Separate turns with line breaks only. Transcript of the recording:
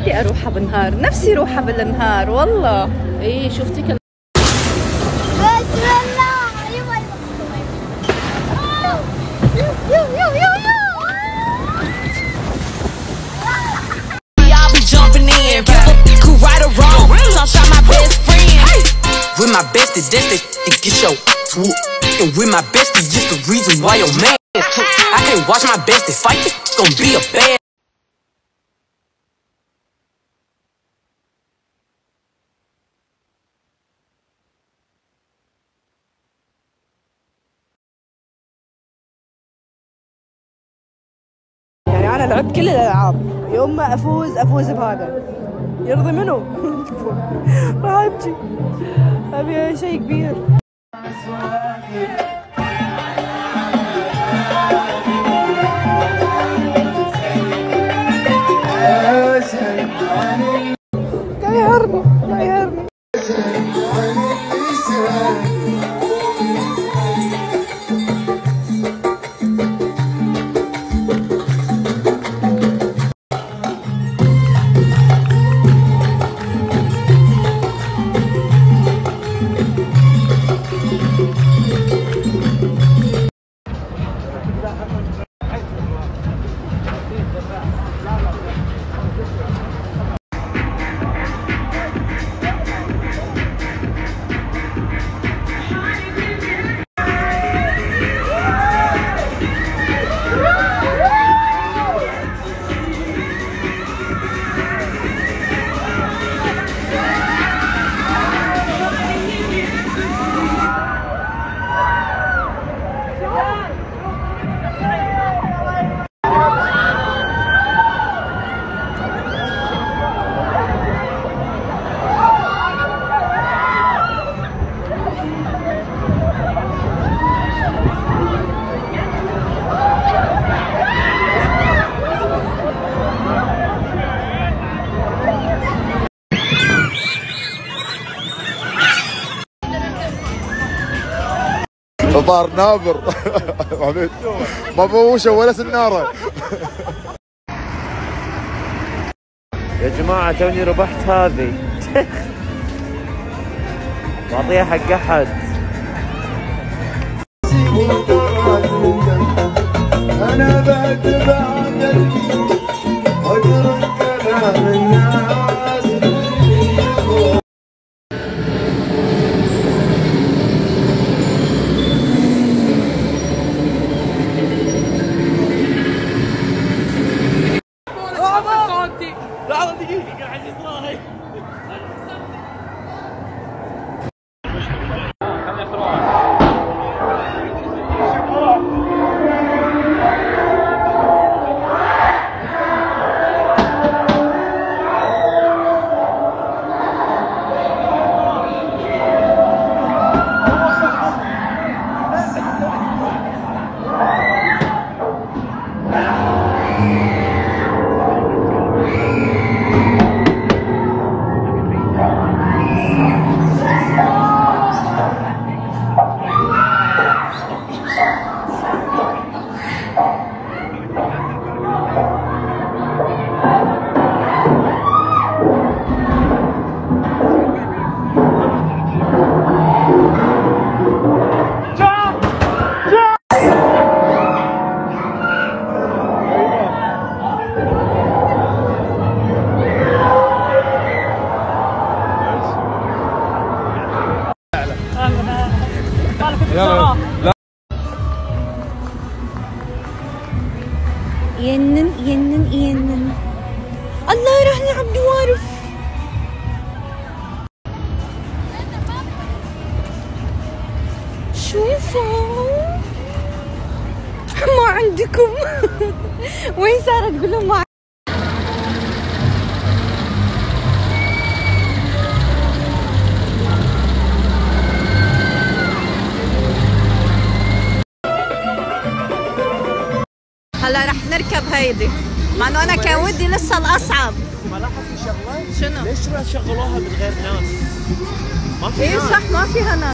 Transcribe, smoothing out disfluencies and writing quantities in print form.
بدي اروحها بالنهار، نفسي روحها بالنهار والله. ايه شفتي كان
بسم الله. يو يو يو يو.
Right or wrong, sunshine my best friend. With my bestie, this and get your swoop. And with my bestie, just the reason why your man took. I can't watch my bestie fight, it's gonna be a bad.
يعني أنا لعبت كل الألعاب، يوم ما أفوز بهذا يرضي منو؟ راح أبكي، أبي شيء كبير. قاعد يهرني.
طار نابر ما بوشه ولا سناره.
يا جماعة توني ربحت هذه بعطيها حق أحد.
أنا بتبع قلبي وأترك كلام الناس.
لحظة دقيقة قاعد يطلع.
ينن الله راح نلعب دوارف. شوفوا ما عندكم وين صارت تقول لهم ما هلا رح نركب هيدي، مع انه انا كان ودي لسه الاصعب.
ما لاحظتي شغله؟
شنو؟
ليش شغلوها من غير ناس؟ ما في
ايه
ناس.
صح ما فيها ناس.